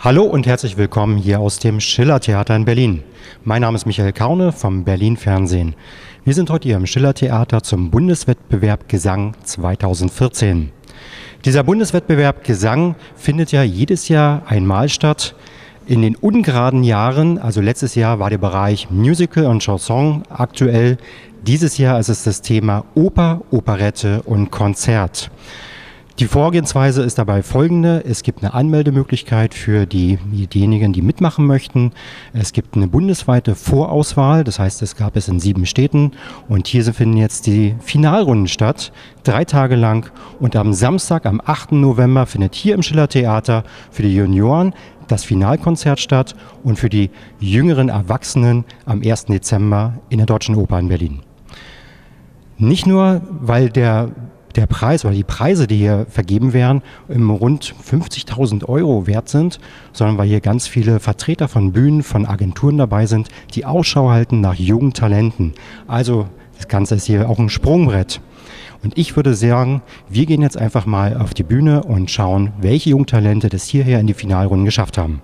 Hallo und herzlich willkommen hier aus dem Schiller-Theater in Berlin. Mein Name ist Michael Kaune vom Berlin Fernsehen. Wir sind heute hier im Schiller-Theater zum Bundeswettbewerb Gesang 2014. Dieser Bundeswettbewerb Gesang findet ja jedes Jahr einmal statt. In den ungeraden Jahren, also letztes Jahr war der Bereich Musical und Chanson aktuell. Dieses Jahr ist es das Thema Oper, Operette und Konzert. Die Vorgehensweise ist dabei folgende. Es gibt eine Anmeldemöglichkeit für diejenigen, die mitmachen möchten. Es gibt eine bundesweite Vorauswahl, das heißt, es gab es in 7 Städten. Und hier finden jetzt die Finalrunden statt, 3 Tage lang. Und am Samstag, am 8. November, findet hier im Schiller-Theater für die Junioren das Finalkonzert statt und für die jüngeren Erwachsenen am 1. Dezember in der Deutschen Oper in Berlin. Nicht nur, weil der Preis oder die Preise, die hier vergeben werden, rund 50.000 Euro wert sind, sondern weil hier ganz viele Vertreter von Bühnen, von Agenturen dabei sind, die Ausschau halten nach jungen Talenten. Also das Ganze ist hier auch ein Sprungbrett. Und ich würde sagen, wir gehen jetzt einfach mal auf die Bühne und schauen, welche jungen Talente das hierher in die Finalrunden geschafft haben.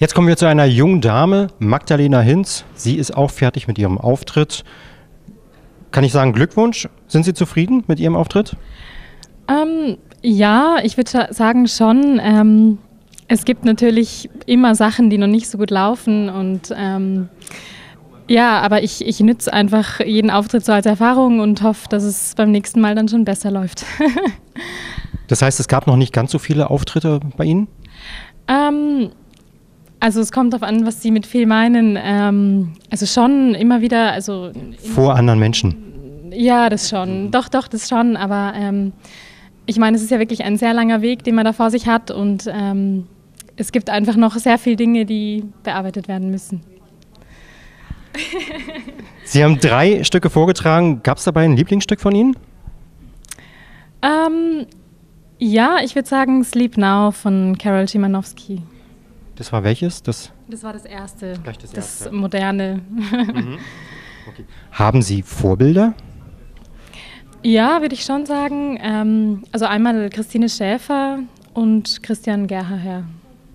Jetzt kommen wir zu einer jungen Dame, Magdalena Hinz. Sie ist auch fertig mit ihrem Auftritt. Kann ich sagen, Glückwunsch? Sind Sie zufrieden mit Ihrem Auftritt? Ja, ich würde sagen schon. Es gibt natürlich immer Sachen, die noch nicht so gut laufen und ja, aber ich nütze einfach jeden Auftritt so als Erfahrung und hoffe, dass es beim nächsten Mal dann schon besser läuft. Das heißt, es gab noch nicht ganz so viele Auftritte bei Ihnen? Also es kommt darauf an, was Sie mit viel meinen. Also schon immer wieder, also vor anderen Menschen? Ja, das schon. Doch, das schon. Aber ich meine, es ist ja wirklich ein sehr langer Weg, den man da vor sich hat und es gibt einfach noch sehr viele Dinge, die bearbeitet werden müssen. Sie haben 3 Stücke vorgetragen. Gab es dabei ein Lieblingsstück von Ihnen? Ja, ich würde sagen Sleep Now von Karol Szymanowski. Das war welches? Das war das erste. Gleich das erste. Das moderne. Mhm. Okay. Haben Sie Vorbilder? Ja, würde ich schon sagen. Also einmal Christine Schäfer und Christian Gerhaher.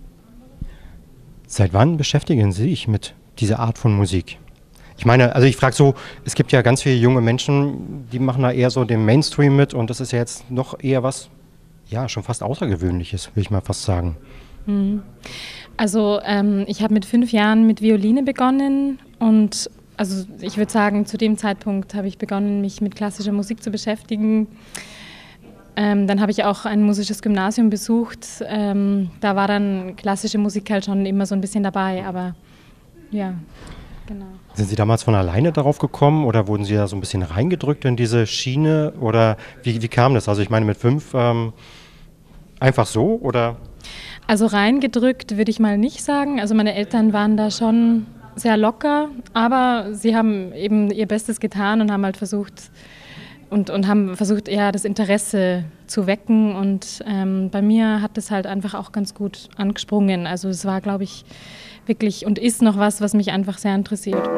Seit wann beschäftigen Sie sich mit dieser Art von Musik? Ich meine, also ich frage so, es gibt ja ganz viele junge Menschen, die machen da eher so den Mainstream mit und das ist ja jetzt noch eher was, ja, schon fast Außergewöhnliches, will ich mal fast sagen. Also ich habe mit 5 Jahren mit Violine begonnen und also ich würde sagen, zu dem Zeitpunkt habe ich begonnen, mich mit klassischer Musik zu beschäftigen. Dann habe ich auch ein musisches Gymnasium besucht. Da war dann klassische Musik halt schon immer so ein bisschen dabei, aber ja, genau. Sind Sie damals von alleine darauf gekommen oder wurden Sie da so ein bisschen reingedrückt in diese Schiene oder wie kam das? Also ich meine mit 5 einfach so oder? Also reingedrückt würde ich mal nicht sagen. Also meine Eltern waren da schon sehr locker, aber sie haben eben ihr Bestes getan und haben halt versucht und haben versucht, ja, das Interesse zu wecken und bei mir hat das halt einfach auch ganz gut angesprungen. Also es war, glaube ich, wirklich und ist noch was mich einfach sehr interessiert.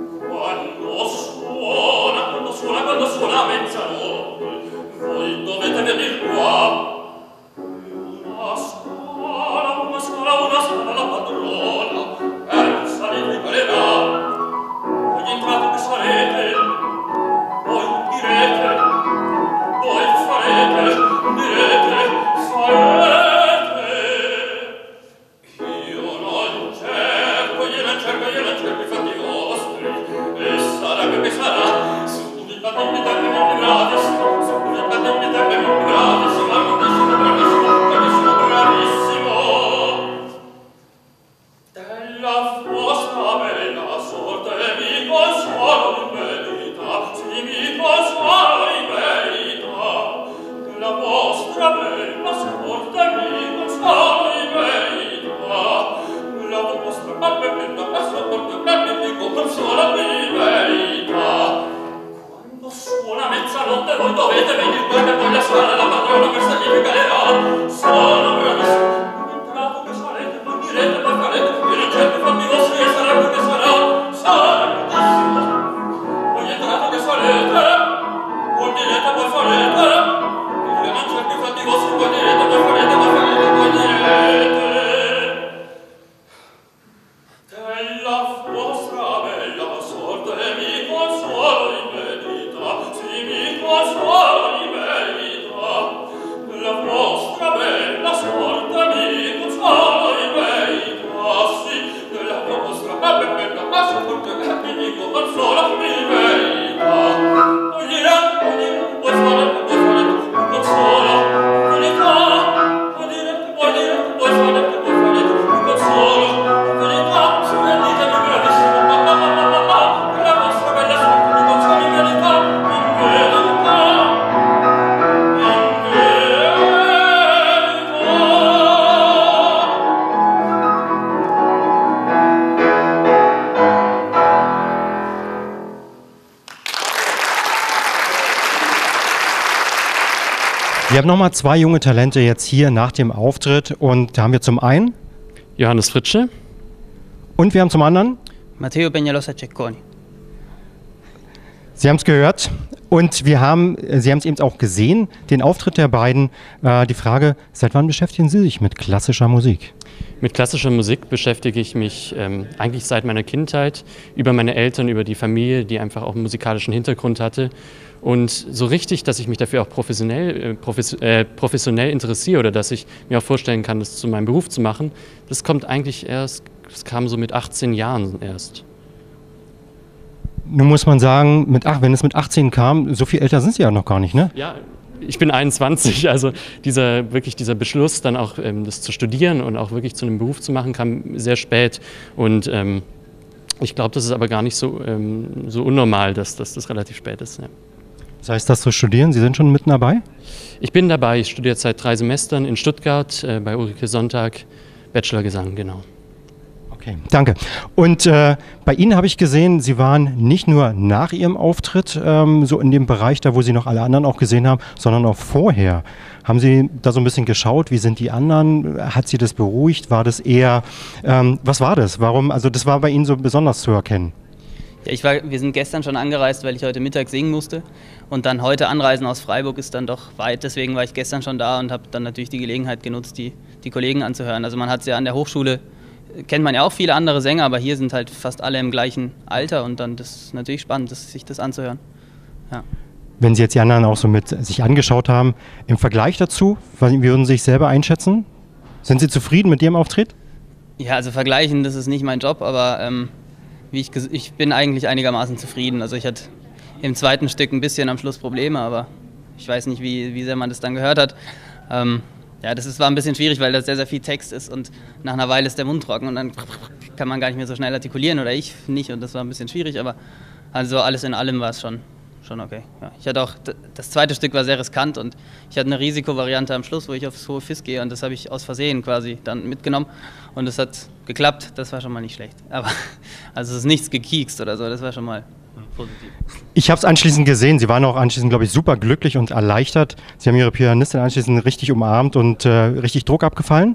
Wir haben nochmal 2 junge Talente jetzt hier nach dem Auftritt und da haben wir zum einen Johannes Fritsche und wir haben zum anderen Matteo Peñalosa Cecconi. Sie haben es gehört und Sie haben es eben auch gesehen, den Auftritt der beiden. Die Frage, seit wann beschäftigen Sie sich mit klassischer Musik? Mit klassischer Musik beschäftige ich mich eigentlich seit meiner Kindheit, über meine Eltern, über die Familie, die einfach auch einen musikalischen Hintergrund hatte. Und so richtig, dass ich mich dafür auch professionell interessiere oder dass ich mir auch vorstellen kann, das zu meinem Beruf zu machen, das kam so mit 18 Jahren erst. Nun muss man sagen, wenn es mit 18 kam, so viel älter sind Sie ja noch gar nicht, ne? Ja, ich bin 21, also dieser Beschluss, dann auch das zu studieren und auch wirklich zu einem Beruf zu machen, kam sehr spät. Und ich glaube, das ist aber gar nicht so unnormal, dass das relativ spät ist. Ja. Das heißt, das zu studieren, Sie sind schon mitten dabei? Ich bin dabei, ich studiere seit 3 Semestern in Stuttgart bei Ulrike Sonntag, Bachelorgesang, genau. Okay, danke. Und bei Ihnen habe ich gesehen, Sie waren nicht nur nach Ihrem Auftritt so in dem Bereich, da wo Sie noch alle anderen auch gesehen haben, sondern auch vorher. Haben Sie da so ein bisschen geschaut, wie sind die anderen? Hat Sie das beruhigt? War das eher, was war das? Warum? Also das war bei Ihnen so besonders zu erkennen. Ja, wir sind gestern schon angereist, weil ich heute Mittag singen musste. Und dann heute anreisen aus Freiburg ist dann doch weit. Deswegen war ich gestern schon da und habe dann natürlich die Gelegenheit genutzt, die Kollegen anzuhören. Also man hat es ja an der Hochschule, kennt man ja auch viele andere Sänger, aber hier sind halt fast alle im gleichen Alter. Und dann das ist natürlich spannend, sich das anzuhören. Ja. Wenn Sie jetzt die anderen auch so mit sich angeschaut haben, im Vergleich dazu, wie würden Sie sich selber einschätzen? Sind Sie zufrieden mit Ihrem Auftritt? Ja, also vergleichen, das ist nicht mein Job, aber ich bin eigentlich einigermaßen zufrieden. Also ich hatte im zweiten Stück ein bisschen am Schluss Probleme, aber ich weiß nicht, wie sehr man das dann gehört hat. Ja, war ein bisschen schwierig, weil da sehr, sehr viel Text ist und nach einer Weile ist der Mund trocken und dann kann man gar nicht mehr so schnell artikulieren oder ich nicht und das war ein bisschen schwierig, aber also alles in allem war es schon okay. Ja, ich hatte auch, das zweite Stück war sehr riskant und ich hatte eine Risikovariante am Schluss, wo ich aufs hohe Fis gehe und das habe ich aus Versehen quasi dann mitgenommen und es hat geklappt, das war schon mal nicht schlecht. Aber also es ist nichts gekiekst oder so, das war schon mal positiv. Ich habe es anschließend gesehen, Sie waren auch anschließend, glaube ich, super glücklich und erleichtert. Sie haben Ihre Pianistin anschließend richtig umarmt und richtig Druck abgefallen?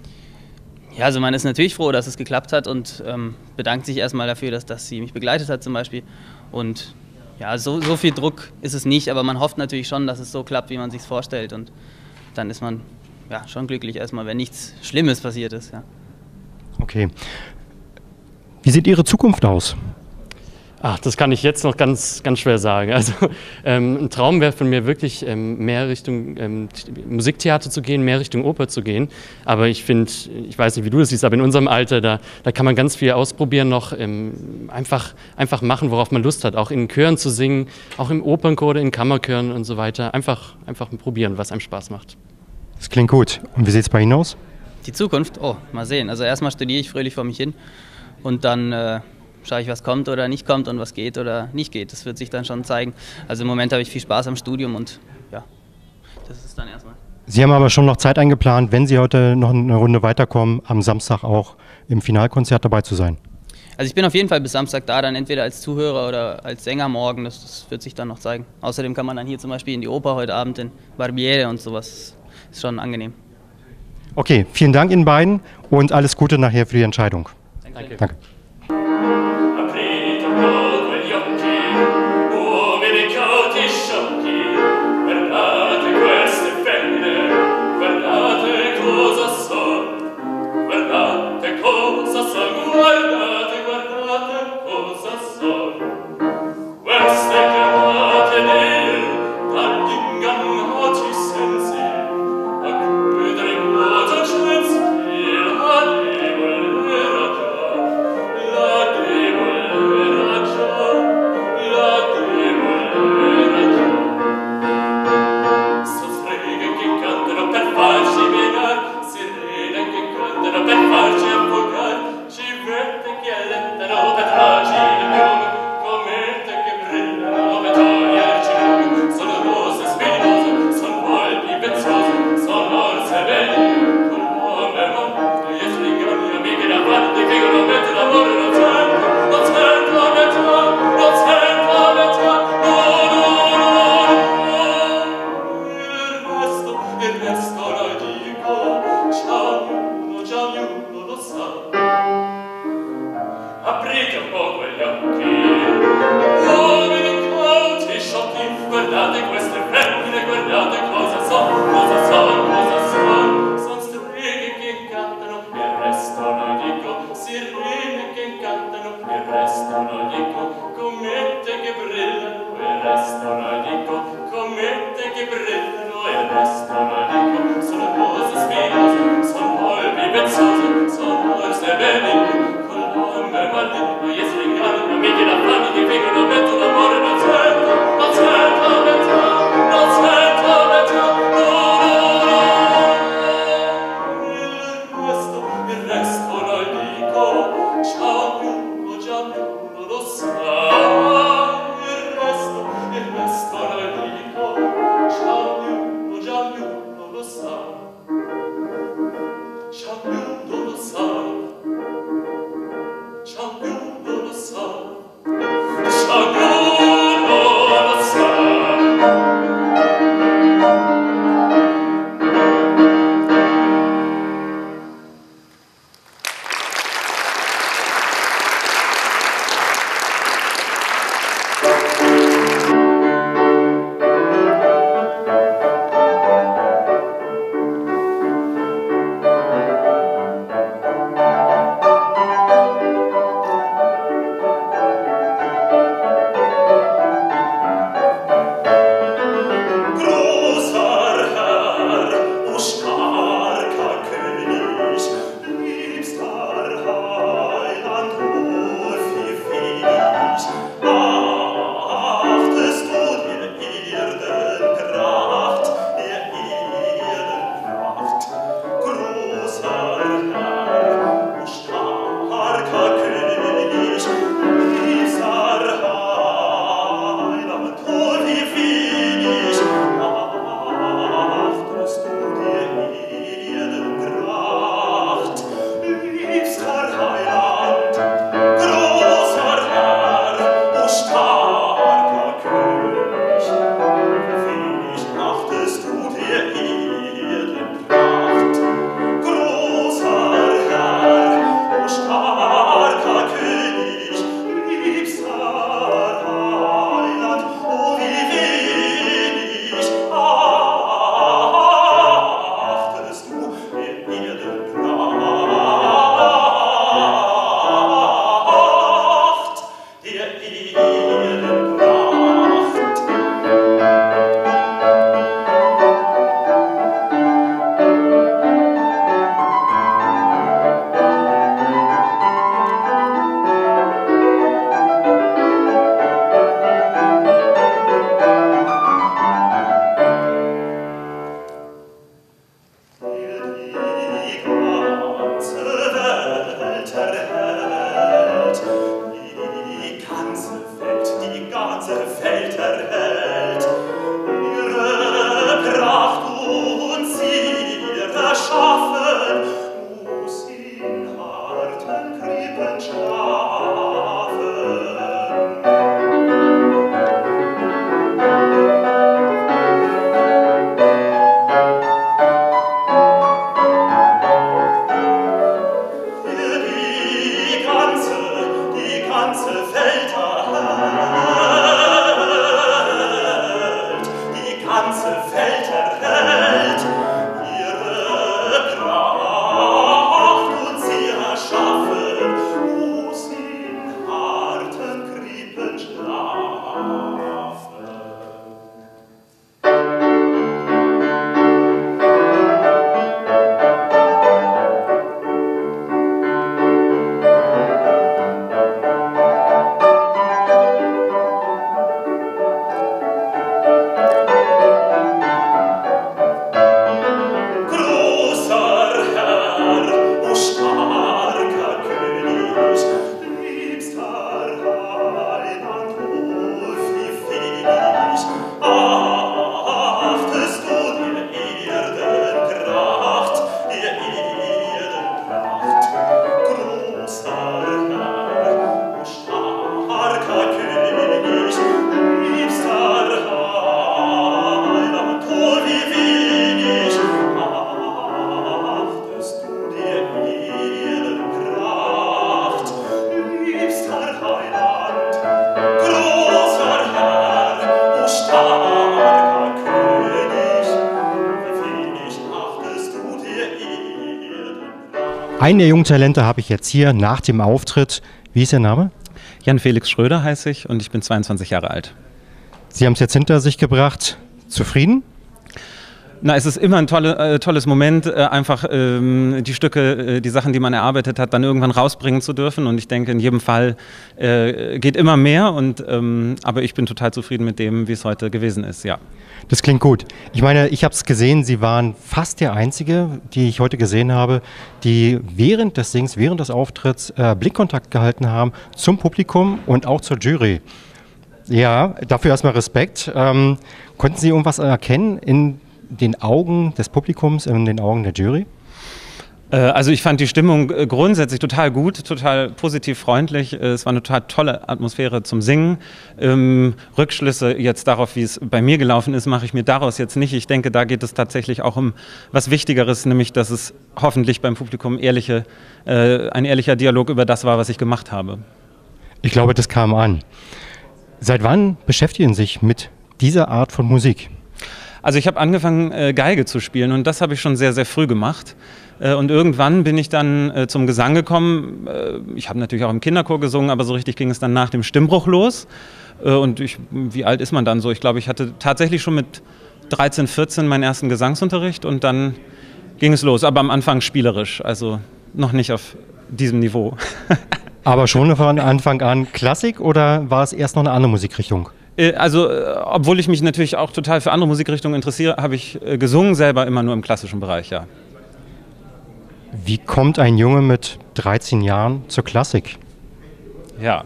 Ja, also man ist natürlich froh, dass es geklappt hat und bedankt sich erstmal dafür, dass sie mich begleitet hat zum Beispiel und ja, so viel Druck ist es nicht, aber man hofft natürlich schon, dass es so klappt, wie man sich es vorstellt. Und dann ist man ja schon glücklich erstmal, wenn nichts Schlimmes passiert ist. Ja. Okay. Wie sieht Ihre Zukunft aus? Ach, das kann ich jetzt noch ganz, ganz schwer sagen. Also ein Traum wäre von mir wirklich, mehr Richtung Musiktheater zu gehen, mehr Richtung Oper zu gehen. Aber ich finde, ich weiß nicht, wie du das siehst, aber in unserem Alter, da kann man ganz viel ausprobieren noch. Einfach machen, worauf man Lust hat. Auch in Chören zu singen, auch im Opernchor oder in Kammerchören und so weiter. Einfach probieren, was einem Spaß macht. Das klingt gut. Und wie sieht es bei Ihnen aus? Die Zukunft? Oh, mal sehen. Also erstmal studiere ich fröhlich vor mich hin und dann schaue ich, was kommt oder nicht kommt und was geht oder nicht geht. Das wird sich dann schon zeigen. Also im Moment habe ich viel Spaß am Studium und ja, das ist dann erstmal. Sie haben aber schon noch Zeit eingeplant, wenn Sie heute noch eine Runde weiterkommen, am Samstag auch im Finalkonzert dabei zu sein. Also ich bin auf jeden Fall bis Samstag da, dann entweder als Zuhörer oder als Sänger morgen. Das wird sich dann noch zeigen. Außerdem kann man dann hier zum Beispiel in die Oper heute Abend in Barbiere und sowas. Ist schon angenehm. Okay, vielen Dank Ihnen beiden und alles Gute nachher für die Entscheidung. Danke. Einen der jungen Talente habe ich jetzt hier nach dem Auftritt. Wie ist Ihr Name? Jan Felix Schröder heiße ich und ich bin 22 Jahre alt. Sie haben es jetzt hinter sich gebracht. Zufrieden? Na, es ist immer ein tolles Moment, einfach die Stücke, die Sachen, die man erarbeitet hat, dann irgendwann rausbringen zu dürfen. Und ich denke, in jedem Fall geht immer mehr. Aber ich bin total zufrieden mit dem, wie es heute gewesen ist, ja. Das klingt gut. Ich meine, ich habe es gesehen, Sie waren fast der Einzige, die ich heute gesehen habe, die während des Sings, während des Auftritts Blickkontakt gehalten haben zum Publikum und auch zur Jury. Ja, dafür erstmal Respekt. Konnten Sie irgendwas erkennen in den Augen des Publikums, in den Augen der Jury? Also ich fand die Stimmung grundsätzlich total gut, total positiv freundlich. Es war eine total tolle Atmosphäre zum Singen. Rückschlüsse jetzt darauf, wie es bei mir gelaufen ist, mache ich mir daraus jetzt nicht. Ich denke, da geht es tatsächlich auch um was Wichtigeres, nämlich dass es hoffentlich beim Publikum ein ehrlicher Dialog über das war, was ich gemacht habe. Ich glaube, das kam an. Seit wann beschäftigen Sie sich mit dieser Art von Musik? Also ich habe angefangen, Geige zu spielen und das habe ich schon sehr, sehr früh gemacht. Und irgendwann bin ich dann zum Gesang gekommen. Ich habe natürlich auch im Kinderchor gesungen, aber so richtig ging es dann nach dem Stimmbruch los. Und wie alt ist man dann so? Ich glaube, ich hatte tatsächlich schon mit 13, 14 meinen ersten Gesangsunterricht und dann ging es los. Aber am Anfang spielerisch, also noch nicht auf diesem Niveau. Aber schon von Anfang an Klassik oder war es erst noch eine andere Musikrichtung? Also, obwohl ich mich natürlich auch total für andere Musikrichtungen interessiere, habe ich gesungen selber immer nur im klassischen Bereich, ja. Wie kommt ein Junge mit 13 Jahren zur Klassik? Ja.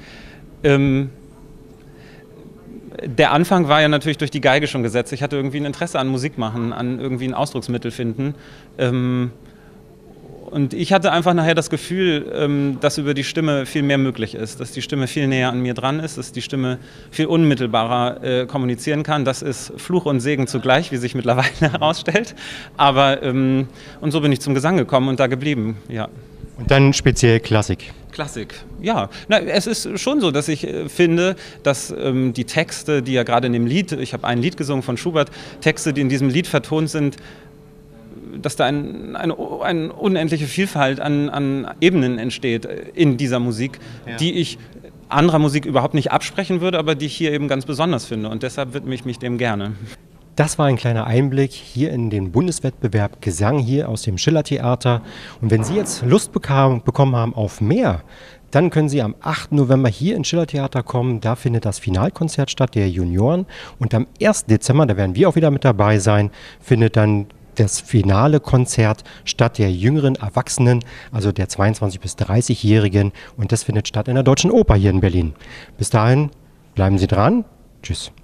Der Anfang war ja natürlich durch die Geige schon gesetzt. Ich hatte irgendwie ein Interesse an Musik machen, an irgendwie ein Ausdrucksmittel finden. Und ich hatte einfach nachher das Gefühl, dass über die Stimme viel mehr möglich ist, dass die Stimme viel näher an mir dran ist, dass die Stimme viel unmittelbarer kommunizieren kann. Das ist Fluch und Segen zugleich, wie sich mittlerweile herausstellt. Aber und so bin ich zum Gesang gekommen und da geblieben, ja. Und dann speziell Klassik? Klassik, ja. Na, es ist schon so, dass ich finde, dass die Texte, die ja gerade in dem Lied, ich habe ein Lied gesungen von Schubert, Texte, die in diesem Lied vertont sind, dass da eine unendliche Vielfalt an Ebenen entsteht in dieser Musik, ja, die ich anderer Musik überhaupt nicht absprechen würde, aber die ich hier eben ganz besonders finde. Und deshalb widme ich mich dem gerne. Das war ein kleiner Einblick hier in den Bundeswettbewerb Gesang hier aus dem Schillertheater. Und wenn Sie jetzt Lust bekommen haben auf mehr, dann können Sie am 8. November hier ins Schillertheater kommen. Da findet das Finalkonzert statt der Junioren. Und am 1. Dezember, da werden wir auch wieder mit dabei sein, findet dann das finale Konzert statt der jüngeren Erwachsenen, also der 22- bis 30-Jährigen. Und das findet statt in der Deutschen Oper hier in Berlin. Bis dahin bleiben Sie dran. Tschüss.